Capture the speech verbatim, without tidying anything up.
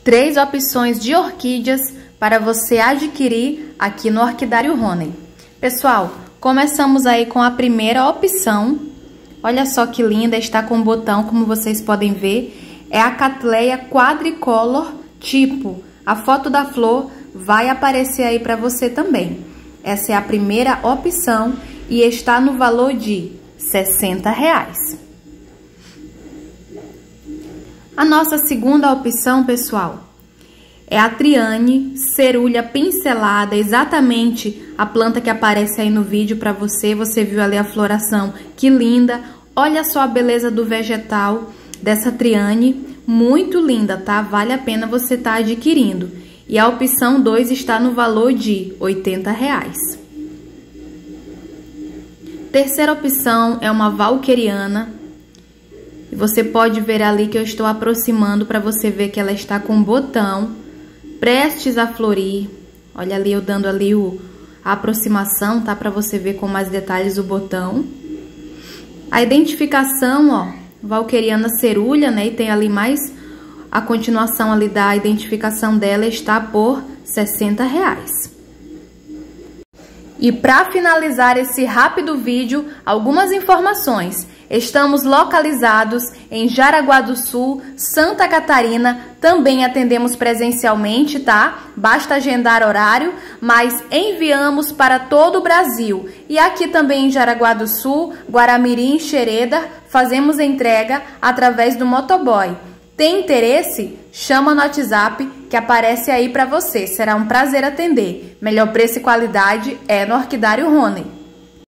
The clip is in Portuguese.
três opções de orquídeas para você adquirir aqui no Orquidário Rony. Pessoal, começamos aí com a primeira opção. Olha só que linda, está com um botão, como vocês podem ver. É a Cattleya quadricolor tipo. A foto da flor vai aparecer aí para você também. Essa é a primeira opção e está no valor de sessenta reais. A nossa segunda opção, pessoal, é a Triane cerulha pincelada, exatamente a planta que aparece aí no vídeo para você. Você viu ali a floração, que linda. Olha só a beleza do vegetal dessa Triane, muito linda, tá? Vale a pena você estar adquirindo. E a opção dois está no valor de oitenta reais. Terceira opção é uma valqueriana. E você pode ver ali que eu estou aproximando para você ver que ela está com um botão, prestes a florir. Olha ali eu dando ali o, a aproximação, tá? Para você ver com mais detalhes o botão. A identificação, ó, valqueriana cerulha, né? E tem ali mais a continuação ali da identificação dela, está por sessenta reais. E para finalizar esse rápido vídeo, algumas informações. Estamos localizados em Jaraguá do Sul, Santa Catarina. Também atendemos presencialmente, tá? Basta agendar horário, mas enviamos para todo o Brasil. E aqui também em Jaraguá do Sul, Guaramirim e Xereda, fazemos entrega através do motoboy. Tem interesse? Chama no WhatsApp que aparece aí para você. Será um prazer atender. Melhor preço e qualidade é no Orquidário Rony.